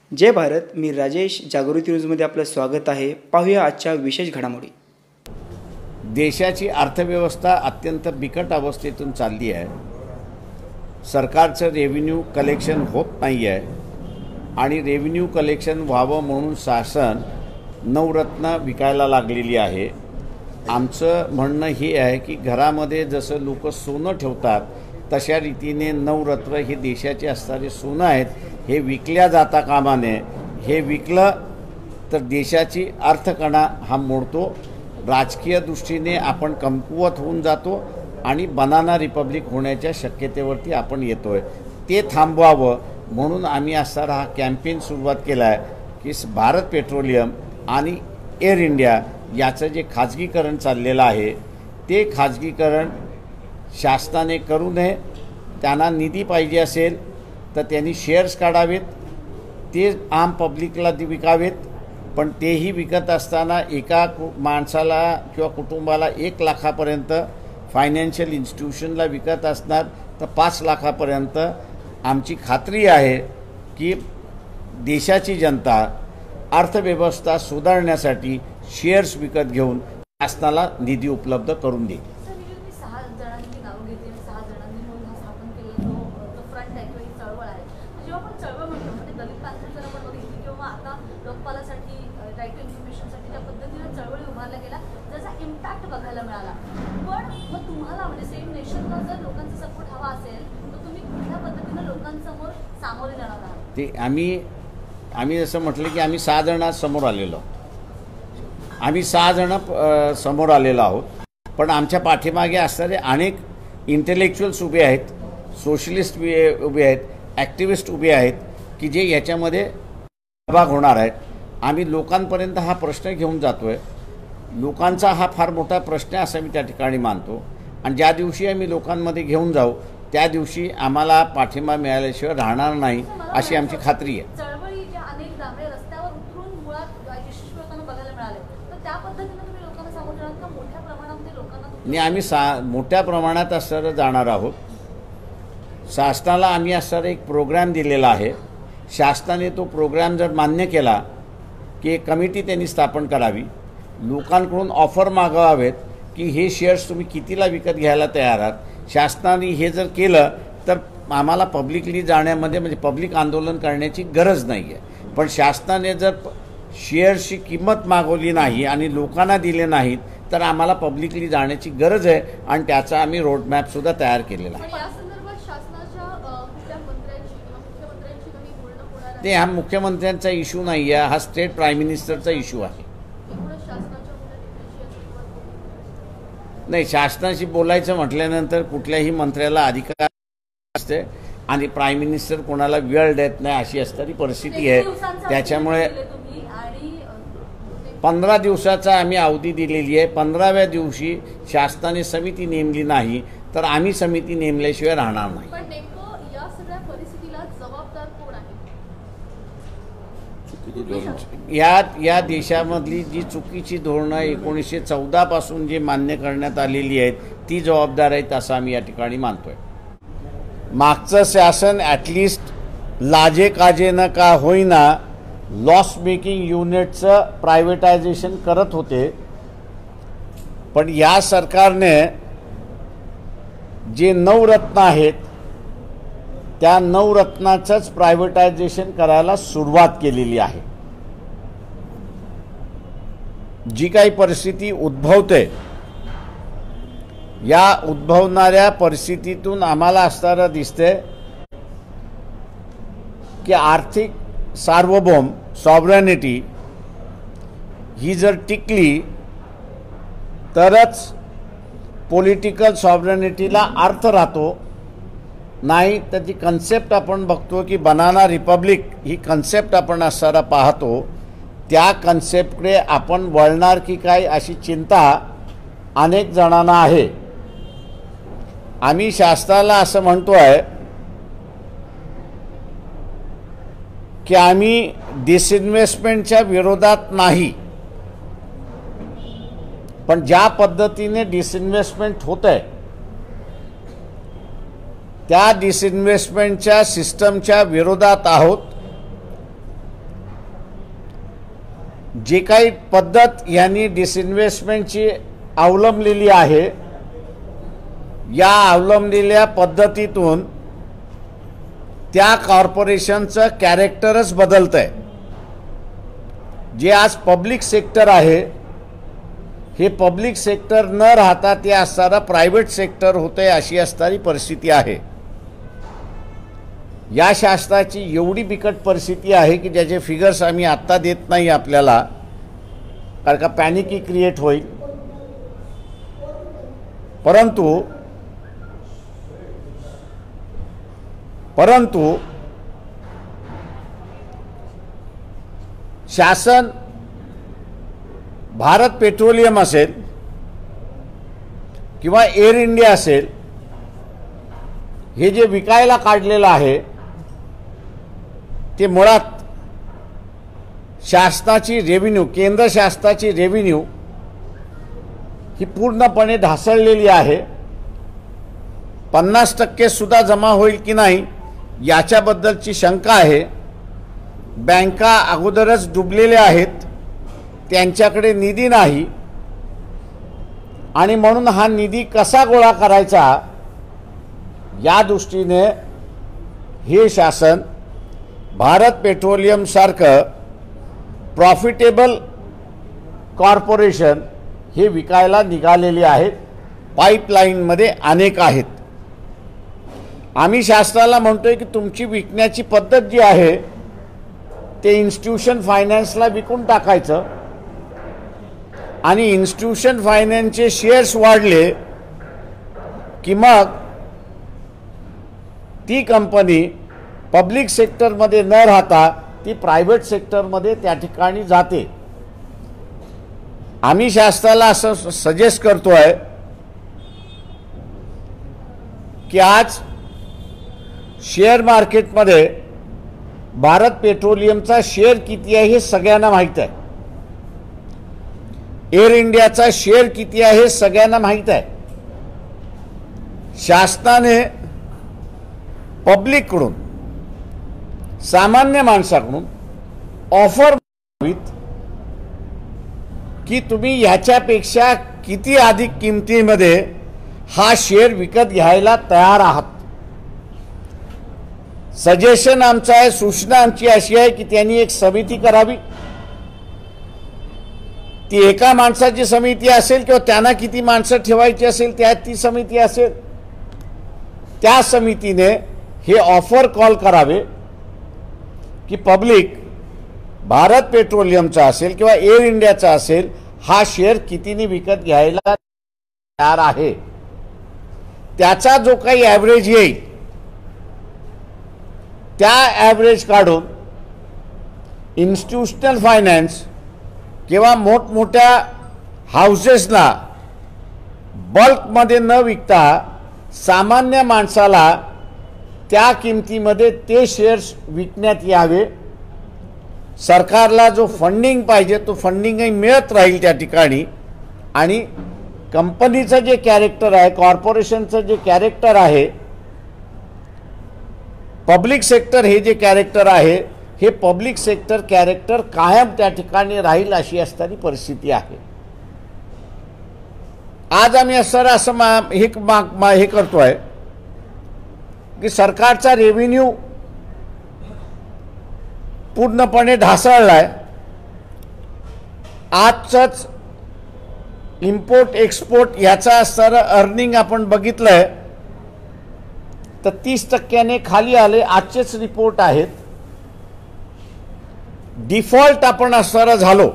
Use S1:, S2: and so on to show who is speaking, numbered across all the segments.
S1: जय भारत. मी राजेश. जागृती न्यूजमध्ये आपलं स्वागत आहे. पाहूया आजच्या विशेष घडामोडी.
S2: देशाची अर्थव्यवस्था अत्यंत बिकट अवस्थेतून चालली आहे. सरकारचं रेव्हेन्यू कलेक्शन होत नाही आहे आणि रेव्हेन्यू कलेक्शन व्हावं म्हणून शासन नवरत्न विकायला लागलेली आहे. आमचं म्हणणं हे आहे की घरामध्ये जसं लोक सोनं ठेवतात तशा रीतीने नवरत्न हे देशाचे असणारे सोनं आहेत, हे विकल्या जाता कामा नये. हे विकलं तर देशाची अर्थकणा हा मोडतो, राजकीय दृष्टीने आपण कमकुवत होऊन जातो आणि बनाना रिपब्लिक होण्याच्या शक्यतेवरती आपण येतोय. ते थांबवावं म्हणून आम्ही असणारा हा कॅम्पेन सुरुवात केला आहे की भारत पेट्रोलियम आणि एअर इंडिया याचं जे खाजगीकरण चाललेलं आहे ते खाजगीकरण शासनाने करू नये. त्यांना निधी पाहिजे असेल तर त्यांनी शेअर्स काढावेत, ते आम पब्लिकला विकावेत. पण तेही विकत असताना एका माणसाला किंवा कुटुंबाला 1 लाखापर्यंत फायनान्शियल इन्स्टिट्यूशनला विकत असणार तर 5 लाखापर्यंत आमची खात्री आहे की देशाची जनता अर्थव्यवस्था सुधारण्यासाठी शेअर्स विकत घेऊन शासनाला निधी उपलब्ध करून देईल.
S3: बघायला मिळाला, पण मग तुम्हाला म्हणजे सेम नेशनला जर लोकांचा सपोर्ट हवा असेल तर तुम्ही कुठल्या पद्धतीने लोकांसमोर सामोरे जाणार आहात?
S2: ते आम्ही जसं म्हटलं की आम्ही 6 जण समोर आलेलो समोर आलेलो आहोत. पण आमच्या पाठीमागे असणारे अनेक इंटेलेक्च्युअल्स उभे आहेत, सोशलिस्ट उभे आहेत, ॲक्टिव्हिस्ट उभे आहेत की जे याच्यामध्ये सहभाग होणार आहेत. आम्ही लोकांपर्यंत हा प्रश्न घेऊन जातोय. लोकांचा हा फार मोठा प्रश्न आहे असं मी त्या ठिकाणी मानतो आणि ज्या दिवशी आम्ही लोकांमध्ये घेऊन जाऊ त्या दिवशी आम्हाला पाठिंबा मिळाल्याशिवाय राहणार नाही अशी आमची खात्री आहे.
S3: चळवळी ज्या अनेक डांबरे रस्त्यावर उतरून मुळात यशस्वी होताना बघायला मिळाले, तर त्या पद्धतीने तुम्ही लोकांना सामोरे जाणार का? मोठ्या प्रमाणामध्ये लोकांना
S2: आम्ही मोठ्या प्रमाणात असं जाणार आहोत. शासनाला आम्ही असणारा एक प्रोग्राम दिलेला आहे. शासनाने तो प्रोग्राम जर मान्य केला की एक कमिटी त्यांनी स्थापन करावी, लोकांकडून ऑफर मागवावेत की हे शेअर्स तुम्ही कितीला विकत घ्यायला तयार आहात. शासनाने हे जर केलं तर आम्हाला पब्लिकली जाण्यामध्ये म्हणजे पब्लिक आंदोलन करण्याची गरज नाही आहे. पण शासनाने जर शेअर्सची किंमत मागवली नाही आणि लोकांना दिले नाहीत तर आम्हाला पब्लिकली जाण्याची गरज आहे आणि त्याचा आम्ही रोडमॅपसुद्धा तयार केलेला आहे. ते हा मुख्यमंत्र्यांचा इश्यू नाही आहे, हा स्टेट प्राईम मिनिस्टरचा इश्यू आहे. नाही, शासनाशी बोलायचं म्हटल्यानंतर कुठल्याही मंत्र्याला अधिकार असते आणि प्राईम मिनिस्टर कोणाला वेळ देत नाही अशी असणारी परिस्थिती आहे. त्याच्यामुळे 15 दिवसाचा आम्ही अवधी दिलेली आहे. 15व्या दिवशी शासनाने समिती नेमली नाही तर आम्ही समिती नेमल्याशिवाय राहणार नाही. या देशामधली जी चुकीची धोरणं 1914 पासून जी मान्य करण्यात आलेली आहेत ती जबाबदार आहेत असं आम्ही या ठिकाणी मानतोय. मागचं शासन ॲटलिस्ट लाजे काजेनं का होईना लॉस मेकिंग युनिटचं प्रायव्हेटायझेशन करत होते. पण या सरकारने जे नवरत्न आहेत त्या नवरत्नाचंच प्रायव्हेटायझेशन करायला सुरुवात केलेली आहे. जी काही परिस्थिती उद्भवते या उद्भवणाऱ्या परिस्थितीतून आम्हाला असणारं दिसते की आर्थिक सार्वभौम सॉव्हरॅनिटी ही जर टिकली तरच पॉलिटिकल सॉव्हरॅनिटीला अर्थ राहतो. नाही तर ती कन्सेप्ट आपण बघतो की बनाना रिपब्लिक ही कन्सेप्ट आपण असणारा पाहतो, त्या कन्सेप्टकडे आपण वळणार की काय अशी चिंता अनेक जणांना आहे. आम्ही शासनाला असं म्हणतोय की आम्ही डिसइन्व्हेस्टमेंटच्या विरोधात नाही, पण ज्या पद्धतीने डिसइन्व्हेस्टमेंट होतंय त्या डिसइन्व्हेस्टमेंटच्या सिस्टमच्या विरोधात आहोत जी काही पद्धत यांनी डिसइन्व्हेस्टमेंटची अवलंबलेली आहे, या अवलंबलेल्या पद्धतीतून त्या कॉर्पोरेशनचं कॅरेक्टरच बदलतंय. जे आज पब्लिक सेक्टर आहे, हे पब्लिक सेक्टर न राहता ते असणारं प्रायव्हेट सेक्टर होतंय, अशी असणारी परिस्थिती आहे. या शासनाची एवढी बिकट परिस्थिती आहे की ज्याचे फिगर्स आम्ही आत्ता देत नाही आपल्याला, कारण का पॅनिकही क्रिएट होईल. परंतु शासन भारत पेट्रोलियम असेल किंवा एअर इंडिया असेल, हे जे विकायला काढलेलं आहे ते मुळात शासनाची रेव्हेन्यू, केंद्र शासनाची रेव्हेन्यू ही पूर्णपणे ढासळलेली आहे. 50% सुद्धा जमा होईल की नाही याच्याबद्दलची शंका आहे. बँका अगोदरच डुबलेल्या आहेत, त्यांच्याकडे निधी नाही, आणि म्हणून हा निधी कसा गोळा करायचा या दृष्टीने हे शासन भारत पेट्रोलियम सारखं प्रॉफिटेबल कॉर्पोरेशन हे विकायला निघालेले आहेत. पाईपलाईनमध्ये अनेक आहेत. आम्ही शासनाला म्हणतोय की तुमची विकण्याची पद्धत जी आहे ते इन्स्टिट्यूशन फायनान्सला विकून टाकायचं, आणि इन्स्टिट्यूशन फायनान्सचे शेअर्स वाढले की मग ती कंपनी पब्लिक सेक्टरमध्ये न राहता ती प्रायव्हेट सेक्टरमध्ये त्या ठिकाणी जाते. आम्ही शासनाला असं सजेस्ट करतोय की आज शेअर मार्केटमध्ये भारत पेट्रोलियमचा शेअर किती आहे हे सगळ्यांना माहीत आहे. एअर इंडियाचा शेअर किती आहे हे सगळ्यांना माहीत आहे. शासनाने पब्लिककडून, सामान्य माणसाकडून ऑफर मागितली की तुम्ही ह्याच्यापेक्षा किती अधिक किमतीमध्ये हा शेअर विकत घ्यायला तयार आहात. सजेशन आमचं आहे, सूचना आमची अशी आहे की त्यांनी एक समिती करावी. ती एका माणसाची समिती असेल किंवा त्यांना किती माणसं ठेवायची असेल त्यात ती समिती असेल. त्या समितीने हे ऑफर कॉल करावे की पब्लिक भारत पेट्रोलियमचा असेल किंवा एअर इंडियाचा असेल, हा शेअर कितीने विकत घ्यायला तयार आहे. त्याचा जो काही ॲव्हरेज येईल त्या ॲव्हरेज काढून इन्स्टिट्यूशनल फायनान्स किंवा मोठमोठ्या हाऊसेसला बल्कमध्ये न विकता सामान्य माणसाला त्या किमतीमध्ये ते शेअर्स विकण्यात यावे. सरकारला जो फंडिंग पाहिजे तो फंडिंगही मिळत राहील त्या ठिकाणी, आणि कंपनीचं जे कॅरेक्टर आहे, कॉर्पोरेशनचं जे कॅरेक्टर आहे, पब्लिक सेक्टर हे जे कॅरेक्टर आहे, हे पब्लिक सेक्टर कॅरेक्टर कायम त्या ठिकाणी राहील अशी असणारी परिस्थिती आहे. आज आम्ही असं हे करतोय की सरकारचा रेव्हेन्यू पूर्णपणे ढासळलाय. आजच इम्पोर्ट एक्सपोर्ट याचा असणारं अर्निंग आपण बघितलंय तर 30% खाली आले. आजचेच रिपोर्ट आहेत. डिफॉल्ट आपण असणारं झालो,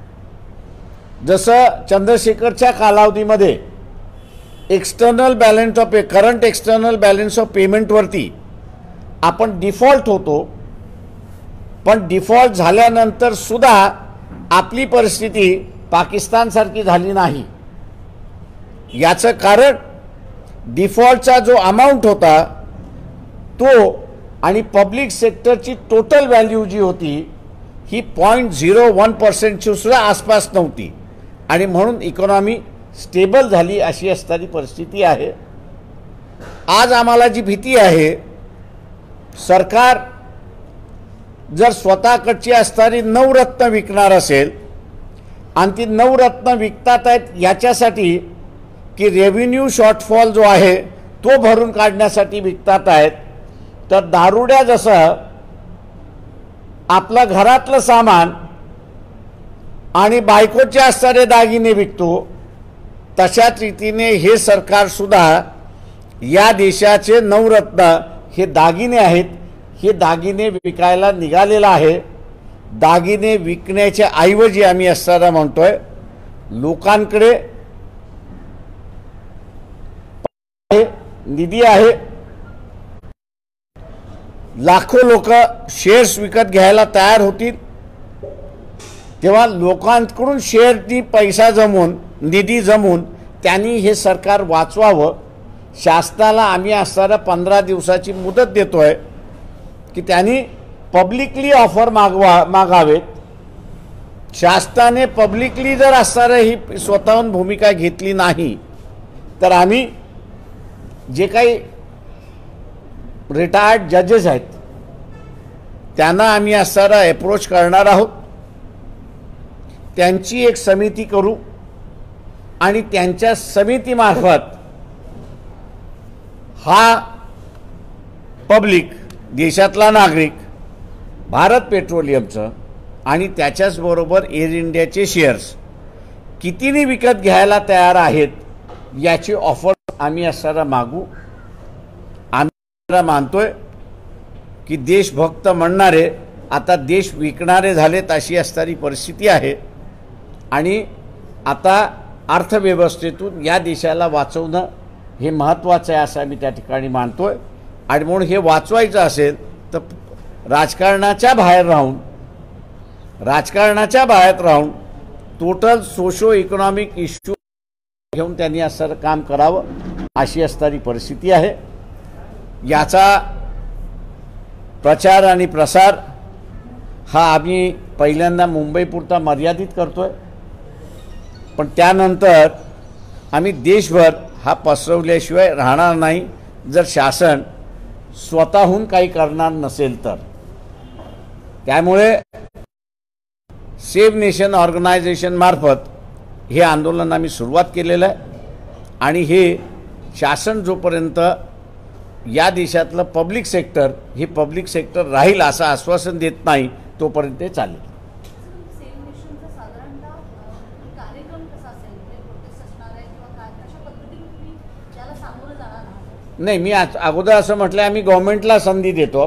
S2: जसं चंद्रशेखरच्या कालावधीमध्ये external balance of current external balance of पेमेंटवरती आपण डिफॉल्ट होतो. पण डिफॉल्ट झाल्यानंतर सुद्धा आपली परिस्थिती पाकिस्तानसारखी झाली नाही. याचं कारण डिफॉल्टचा जो अमाऊंट होता तो आणि पब्लिक सेक्टरची टोटल व्हॅल्यू जी होती ही 0.01% सुद्धा आसपास नव्हती, आणि म्हणून इकॉनॉमी स्टेबल झाली अशी असणारी परिस्थिती आहे. आज आम्हाला जी भीती आहे, सरकार जर स्वतःकडची असणारी नवरत्न विकणार असेल आणि ती नवरत्न विकतात आहेत याच्यासाठी की रेव्हेन्यू शॉर्टफॉल जो आहे तो भरून काढण्यासाठी विकतात आहेत. तर दारुड्या जसं आपलं घरातलं सामान आणि बायकोचे असणारे दागिने विकतो, तशाच रीतीने हे सरकारसुद्धा या देशाचे नवरत्न हे दागिने आहेत, हे दागिने विकायला निघालेलं आहे. दागिने विकण्याच्या ऐवजी आम्ही असताना म्हणतोय लोकांकडे निधी आहे, लाखो लोक शेअर्स विकत घ्यायला तयार होतील, तेव्हा लोकांकडून शेअरनी पैसा जमवून निधी जमवून त्यांनी हे सरकार वाचवावं. शासनाला आम्ही असताना 15 दिवसाची मुदत देतोय की त्यांनी पब्लिकली ऑफर मागावेत. शासनाने पब्लिकली जर असताना ही स्वतःहून भूमिका घेतली नाही तर आम्ही जे काही रिटायर्ड जजेस आहेत त्यांना आम्ही असताना अप्रोच करणार आहोत. त्यांची एक समिती करू आणि त्यांच्या समितीमार्फत हा पब्लिक देशातला नागरिक भारत पेट्रोलियमचं आणि त्याच्याचबरोबर एअर इंडियाचे शेअर्स कितीनी विकत घ्यायला तयार आहेत याची ऑफर आम्ही असताना मागू. आम्ही मानतोय की देशभक्त म्हणणारे आता देश विकणारे झालेत अशी असणारी परिस्थिती आहे आणि आता अर्थव्यवस्थेतून या देशाला वाचवणं हे महत्त्वाचं आहे असं आम्ही त्या ठिकाणी मानतोय. आणि म्हणून हे वाचवायचं असेल तर राजकारणाच्या बाहेर राहून टोटल सोशो इकॉनॉमिक इश्यू घेऊन त्यांनी असं काम करावं अशी असणारी परिस्थिती आहे. याचा प्रचार आणि प्रसार हा आम्ही पहिल्यांदा मुंबईपुरता मर्यादित करतोय, पण त्यानंतर आम्ही देशभर हा पसरवल्याशिवाय राहणार नाही जर शासन स्वतःहून काही करणार नसेल तर. त्यामुळे सेव्ह नेशन ऑर्गनायझेशन मार्फत हे आंदोलन आम्ही सुरुवात केलेलं आहे आणि हे शासन जोपर्यंत या देशातलं पब्लिक सेक्टर राहील असं आश्वासन देत नाही तोपर्यंत ते चालेल.
S3: सेव्ह नेशनचा साधारणतः कार्यक्रम कसा असेल, प्रोटेस्ट असणार आहे किंवा काय, कशा पद्धतीने तुम्ही त्याला सामोरं जाणार आहात?
S2: नाही, मी अगोदर असं म्हटलं आम्ही गव्हर्नमेंटला संधी देतो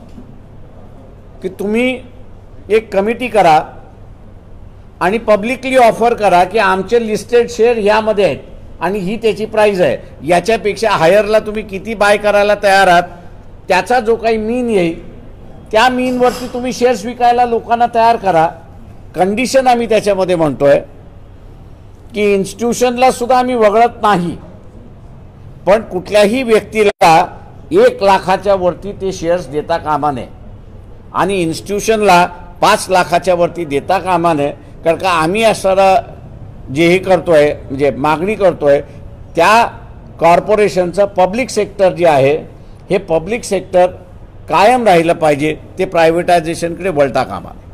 S2: की तुम्ही एक कमिटी करा आणि पब्लिकली ऑफर करा की आमचे लिस्टेड शेअर ह्यामध्ये आहेत आणि ही त्याची प्राईज आहे, याच्यापेक्षा हायरला तुम्ही किती बाय करायला तयार आहात त्याचा जो काही मीन येईल त्या मीनवरती तुम्ही शेअर्स विकायला लोकांना तयार करा. कंडिशन आम्ही त्याच्यामध्ये म्हणतोय की इन्स्टिट्यूशनला सुद्धा आम्ही वगळत नाही, पण कुठल्याही व्यक्तीला 1 लाखाच्या वरती ते शेअर्स देता कामा नये आणि इन्स्टिट्यूशनला 5 लाखाच्या वरती देता कामा नये. कारण का आम्ही असणारा जे हे करतोय म्हणजे मागणी करतोय त्या कॉर्पोरेशनचं पब्लिक सेक्टर जे आहे हे पब्लिक सेक्टर कायम राहिलं पाहिजे, ते प्रायव्हेटायझेशनकडे वळता कामा नये.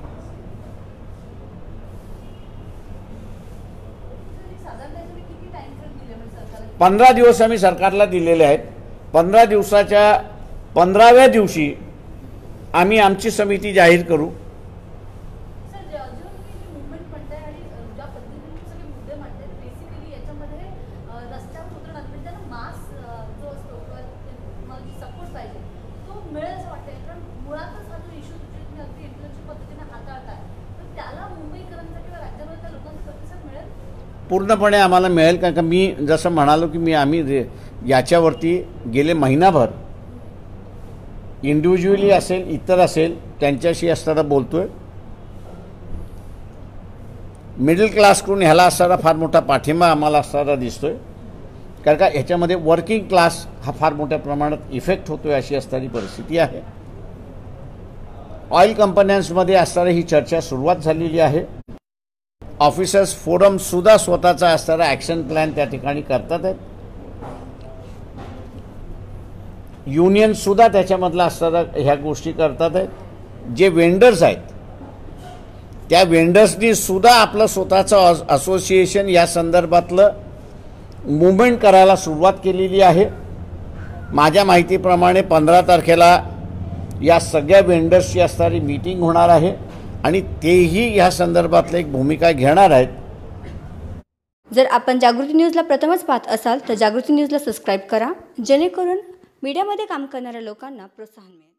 S3: साधारणतः तुम्ही किती टाइम फ्रेम दिले म्हणजे सरकारला?
S2: 15 दिवस आम्ही सरकारला दिलेले आहेत. 15 दिवसाच्या 15व्या दिवशी आम्ही आमची समिती जाहीर करू.
S3: सर, जेव्हा तुम्ही जी मुवमेंट म्हणताय आणि ज्या पद्धतीने तुम्ही सगळे मुद्दे मांडताय, बेसिकली याच्यामध्ये रस्त्यावर उतरणार म्हणजे त्यांना मास जो असतो किंवा तुम्हाला जी सपोर्ट पाहिजे तो मिळेल असं वाटतंय. कारण मुळातच हा जो इश्यू तुम्ही अगदी इंटरनॅशनल पद्धतीने हाताळताय तर त्याला मुंबईकरांचा किंवा राज्यामध्ये त्या लोकांचा प्रतिसाद मिळेल?
S2: पूर्णपणे आम्हाला मिळेल. कारण का मी जसं म्हणालो की आम्ही याच्यावरती गेले महिनाभर इंडिव्हिज्युअली असेल इतर असेल त्यांच्याशी असताना बोलतोय. मिडल क्लासकडून ह्याला असणारा फार मोठा पाठिंबा आम्हाला असणारा दिसतोय. कारण का ह्याच्यामध्ये वर्किंग क्लास हा फार मोठ्या प्रमाणात इफेक्ट होतोय अशी असणारी परिस्थिती आहे. ऑइल कंपन्यांमध्ये असणारी ही चर्चा सुरुवात झालेली आहे. ऑफिसर्स फोरम सुद्धा स्वतःचा असणारा ॲक्शन प्लॅन त्या ठिकाणी करतात आहेत. युनियन सुद्धा त्याच्यामधला असणारा ह्या गोष्टी करतात आहेत. जे वेंडर्स आहेत त्या वेंडर्सनी सुद्धा आपलं स्वतःचं असोसिएशन या संदर्भातलं मुवमेंट करायला सुरुवात केलेली आहे. माझ्या माहितीप्रमाणे 15 तारखेला या सगळ्या वेंडर्सची असणारी मीटिंग होणार आहे आणि तेही या संदर्भातलं एक भूमिका घेणार आहेत.
S4: जर आपण जागृती न्यूजला प्रथमच पाहत असाल तर जागृती न्यूजला सबस्क्राईब करा, जेणेकरून मीडियामध्ये काम करणाऱ्या लोकांना प्रोत्साहन मिळेल.